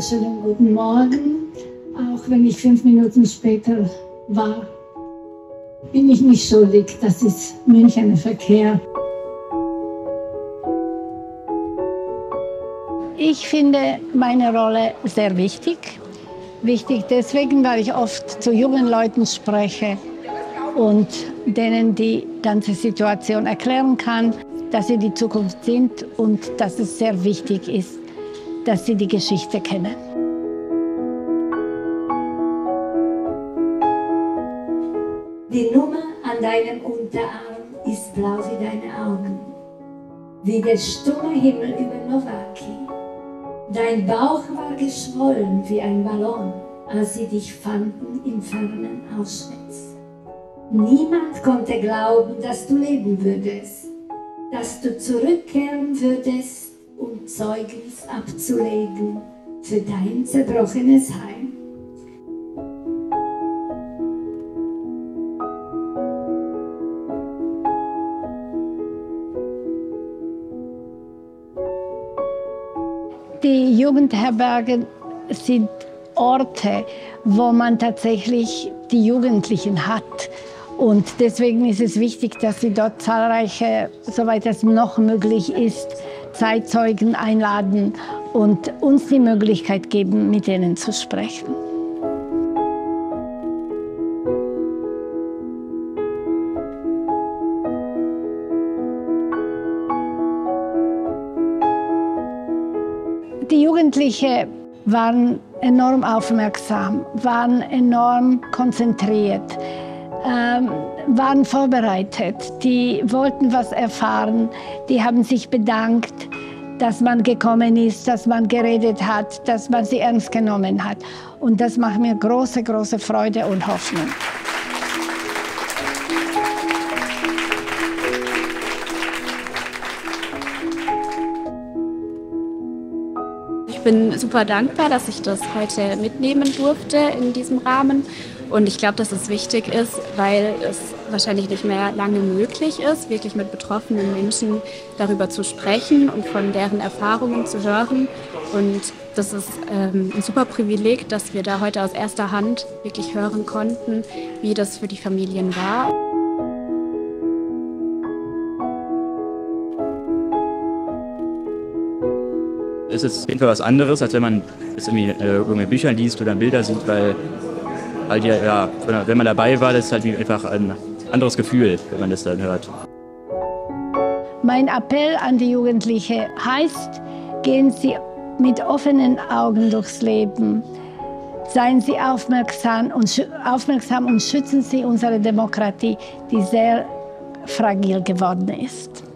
wunderschönen guten Morgen. Auch wenn ich 5 Minuten später war, bin ich nicht schuldig. Das ist Münchener Verkehr. Ich finde meine Rolle sehr wichtig. Wichtig deswegen, weil ich oft zu jungen Leuten spreche und denen die ganze Situation erklären kann, dass sie die Zukunft sind und dass es sehr wichtig ist, dass sie die Geschichte kennen. Die Nummer an deinem Unterarm ist blau wie deine Augen, wie der stumme Himmel über Nowaki. Dein Bauch war geschwollen wie ein Ballon, als sie dich fanden im fernen Auschwitz. Niemand konnte glauben, dass du leben würdest, dass du zurückkehren würdest, um Zeugnis abzulegen für dein zerbrochenes Heim. Die Jugendherbergen sind Orte, wo man tatsächlich die Jugendlichen hat. Und deswegen ist es wichtig, dass sie dort zahlreiche, soweit es noch möglich ist, Zeitzeugen einladen und uns die Möglichkeit geben, mit ihnen zu sprechen. Die Jugendlichen waren enorm aufmerksam, waren enorm konzentriert, waren vorbereitet. Die wollten was erfahren, die haben sich bedankt, dass man gekommen ist, dass man geredet hat, dass man sie ernst genommen hat. Und das macht mir große, große Freude und Hoffnung. Ich bin super dankbar, dass ich das heute mitnehmen durfte in diesem Rahmen. Und ich glaube, dass es wichtig ist, weil es wahrscheinlich nicht mehr lange möglich ist, wirklich mit betroffenen Menschen darüber zu sprechen und von deren Erfahrungen zu hören. Und das ist ein super Privileg, dass wir da heute aus erster Hand wirklich hören konnten, wie das für die Familien war. Es ist auf jeden Fall was anderes, als wenn man es irgendwie irgendwelche Bücher liest oder Bilder sieht, weil halt ja, wenn man dabei war, das ist halt einfach ein anderes Gefühl, wenn man das dann hört. Mein Appell an die Jugendlichen heißt, gehen Sie mit offenen Augen durchs Leben. Seien Sie aufmerksam und schützen Sie unsere Demokratie, die sehr fragil geworden ist.